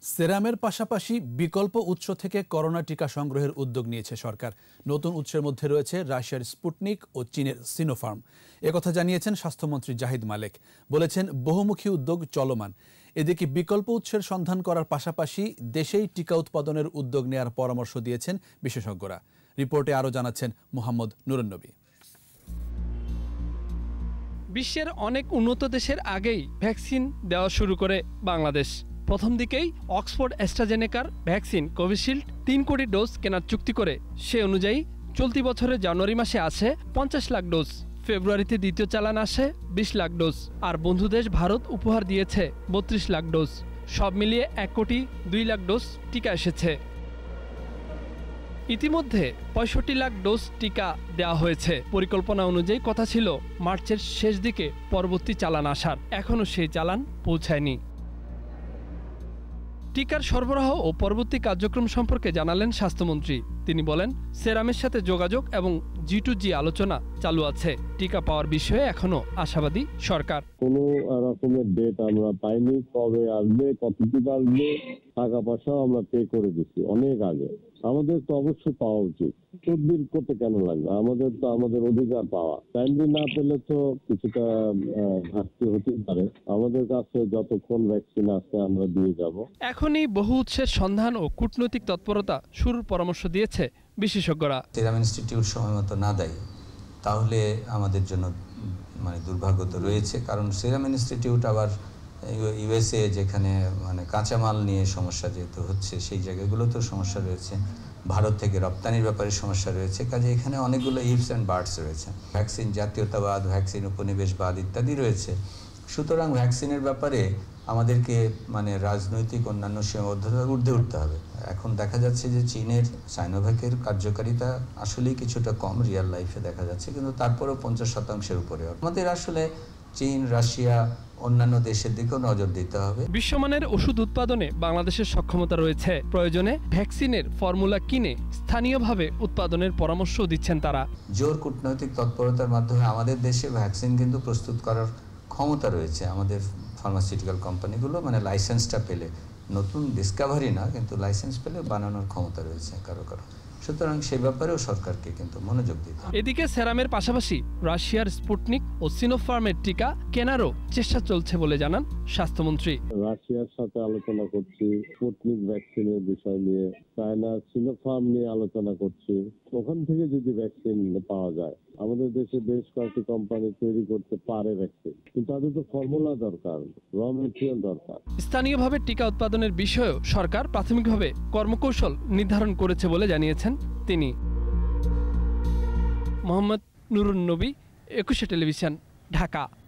সেরামের পাশাপাশি বিকল্প উৎস থেকে করোনা টিকা সংগ্রহের উদ্যোগ নিয়েছে সরকার। নতুন উৎসের মধ্যে রয়েছে রাশিয়ার স্পুটনিক ও চীনের সিনোফার্ম। একথা জানিয়েছেন স্বাস্থ্যমন্ত্রী জাহিদ মালেক। বলেছেন, বহুমুখী উদ্যোগ চলমান। এদিকে বিকল্প উৎসের সন্ধান করার পাশাপাশি দেশেই টিকা উৎপাদনের উদ্যোগ নেওয়ার পরামর্শ দিয়েছেন বিশেষজ্ঞরা। রিপোর্টে আরও জানাচ্ছেন মোহাম্মদ নুরুন্নবী। বিশ্বের অনেক উন্নত দেশের আগেই ভ্যাকসিন দেওয়া শুরু করে বাংলাদেশ। প্রথম দিকেই অক্সফোর্ড অ্যাস্ট্রাজেনেকার ভ্যাকসিন কোভিশিল্ড ৩ কোটি ডোজ কেনার চুক্তি করে। সে অনুযায়ী চলতি বছরের জানুয়ারি মাসে আসে ৫০ লাখ ডোজ, ফেব্রুয়ারিতে দ্বিতীয় চালান আসে ২০ লাখ ডোজ, আর বন্ধু দেশ ভারত উপহার দিয়েছে ৩২ লাখ ডোজ। সব মিলিয়ে ১ কোটি ২ লাখ ডোজ টিকা এসেছে। ইতিমধ্যে ৬৫ লাখ ডোজ টিকা দেওয়া হয়েছে। পরিকল্পনা অনুযায়ী কথা ছিল মার্চের শেষ দিকে পরবর্তী চালান আসার, এখনও সেই চালান পৌঁছায়নি। টিকার সরবরাহ ও পরবর্তী কার্যক্রম সম্পর্কে জানালেন স্বাস্থ্যমন্ত্রী। তিনি বলেন, সেরামের সাথে যোগাযোগ এবং G2G আলোচনা চালু আছে। টিকা পাওয়ার বিষয়ে এখনো আশাবাদী সরকার। কোনো রকমের ডেট আমরা পাইনি, কবে আসবে, কত টিকা আসবে, টাকা পয়সাও আমরা পে করে দিচ্ছি অনেক আগে। আমাদের তো অবশ্যই পাওয়া উচিত, তদবির করতে কেন লাগবে? আমাদের তো আমাদের অধিকার পাওয়া। টাইমলি না পেলে তো কিছুটা ঘাটতি হতেই পারে। আমাদের কাছে যতক্ষণ ভ্যাকসিন আছে আমরা দিয়ে যাব। এখনই বহু উৎসের সন্ধান ও কূটনৈতিক তৎপরতা শুরুর পরামর্শ দিয়েছে বিশেষজ্ঞরা। সিরাম ইনস্টিটিউট সময়মতো না দেয় তাহলে আমাদের জন্য দুর্ভাগ্য তো রয়েছে, কারণ সিরাম ইনস্টিটিউট আবার ইউএসএ যেখানে কাঁচামাল নিয়ে সমস্যা যেহেতু হচ্ছে, সেই জায়গাগুলোতেও সমস্যা রয়েছে। ভারত থেকে রপ্তানির ব্যাপারে সমস্যা রয়েছে। কাজে এখানে অনেকগুলো ইফস অ্যান্ড বার্ডস রয়েছে। ভ্যাকসিন জাতীয়তাবাদ, ভ্যাকসিন উপনিবেশবাদ ইত্যাদি রয়েছে। সুতরাং ভ্যাকসিনের ব্যাপারে আমাদেরকে রাজনৈতিক অন্যান্য সীমাবদ্ধতার ঊর্ধ্বে উঠতে হবে। এখন দেখা যাচ্ছে যে চীনের সাইনোভ্যাকের কার্যকারিতা আসলেই কিছুটা কম রিয়াল লাইফে দেখা যাচ্ছে, কিন্তু তারপরেও ৫০% উপরে। আমাদের আসলে চীন, রাশিয়া, অন্যান্য দেশের দিকেও নজর দিতে হবে। বিশ্বমানের ওষুধ উৎপাদনে বাংলাদেশের সক্ষমতা রয়েছে। প্রয়োজনে ভ্যাকসিনের ফর্মুলা কিনে স্থানীয়ভাবে উৎপাদনের পরামর্শ দিচ্ছেন তারা। জোর কূটনৈতিক তৎপরতার মাধ্যমে আমাদের দেশে ভ্যাকসিন কিন্তু প্রস্তুত করার ক্ষমতা রয়েছে। আমাদের ফার্মাসিউটিক্যাল কোম্পানিগুলো লাইসেন্সটা পেলে, নতুন ডিসকাভারি না, কিন্তু লাইসেন্স পেলে বানানোর ক্ষমতা রয়েছে কারো কারো। সুতরাং সে ব্যাপারেও সরকারকে কিন্তু মনোযোগ দিতে হবে। এদিকে সেরামের পাশাপাশি রাশিয়ার স্পুটনিক ও সিনোফার্মের টিকা কেনারও চেষ্টা চলছে বলে জানান স্বাস্থ্যমন্ত্রী। রাশিয়ার সাথে আলোচনা করছি স্পুটনিক ভ্যাকসিনের বিষয় নিয়ে, চায়নার সিনোফার্ম নিয়ে আলোচনা করছি। ওখান থেকে যদি ভ্যাকসিন পাওয়া যায়, আমাদের দেশে বেশ কয়েকটি কোম্পানি তৈরি করতে পারে ভ্যাকসিন, কিন্তু তাদের তো ফর্মুলা দরকার, র মেটেরিয়াল দরকার। স্থানীয়ভাবে টিকা উৎপাদনের বিষয়েও সরকার প্রাথমিকভাবে কর্মকৌশল নির্ধারণ করেছে বলে জানিয়েছেন তিনি। মোহাম্মদ নুরুন্নবী, ২১ টেলিভিশন, ঢাকা।